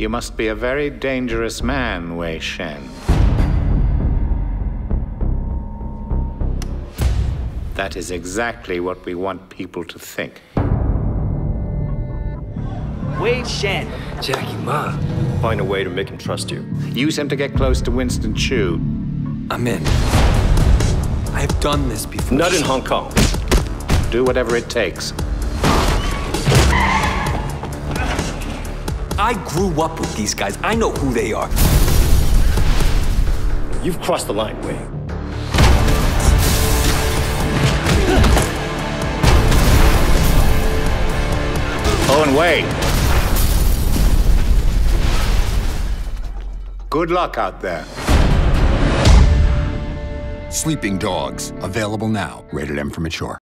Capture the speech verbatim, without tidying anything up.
You must be a very dangerous man, Wei Shen. That is exactly what we want people to think. Wei Shen. Jackie Ma. Find a way to make him trust you. Use him to get close to Winston Chu. I'm in. I have done this before. Not in Hong Kong. Do whatever it takes. I grew up with these guys. I know who they are. You've crossed the line, Wei. Owen Wei. Good luck out there. Sleeping Dogs, available now. Rated M for mature.